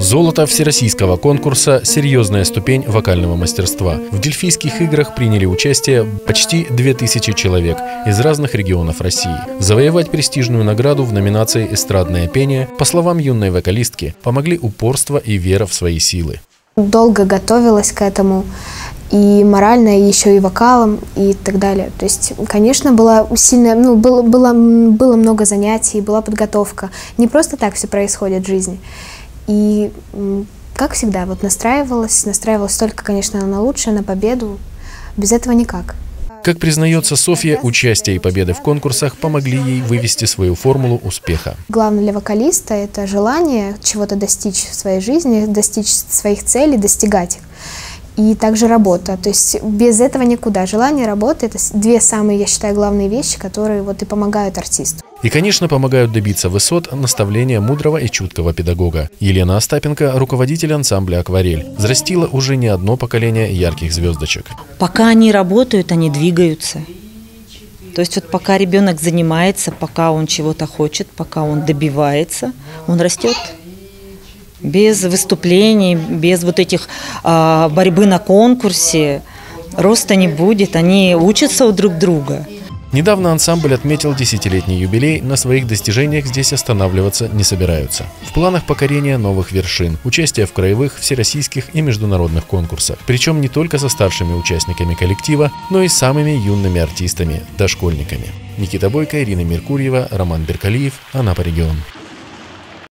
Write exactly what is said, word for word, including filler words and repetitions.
Золото всероссийского конкурса – серьезная ступень вокального мастерства. В Дельфийских играх приняли участие почти две тысячи человек из разных регионов России. Завоевать престижную награду в номинации «Эстрадное пение», по словам юной вокалистки, помогли упорство и вера в свои силы. Долго готовилась к этому, и морально, и еще и вокалом, и так далее. То есть, конечно, была сильная, ну, было, было, было много занятий, была подготовка. Не просто так все происходит в жизни. И, как всегда, вот настраивалась, настраивалась только, конечно, на лучшее, на победу. Без этого никак. Как признается Софья, участие и победы в конкурсах помогли ей вывести свою формулу успеха. Главное для вокалиста – это желание чего-то достичь в своей жизни, достичь своих целей, достигать их. И также работа. То есть без этого никуда. Желание, работа – это две самые, я считаю, главные вещи, которые вот и помогают артисту. И, конечно, помогают добиться высот наставления мудрого и чуткого педагога. Елена Остапенко, руководитель ансамбля «Акварель», взрастила уже не одно поколение ярких звездочек. Пока они работают, они двигаются. То есть вот пока ребенок занимается, пока он чего-то хочет, пока он добивается, он растет. Без выступлений, без вот этих а, борьбы на конкурсе роста не будет, они учатся у друг друга. Недавно ансамбль отметил десятилетний юбилей, на своих достижениях здесь останавливаться не собираются. В планах покорения новых вершин, участие в краевых, всероссийских и международных конкурсах. Причем не только со старшими участниками коллектива, но и самыми юными артистами, дошкольниками. Никита Бойко, Ирина Меркурьева, Роман Беркалиев, Анапа регион.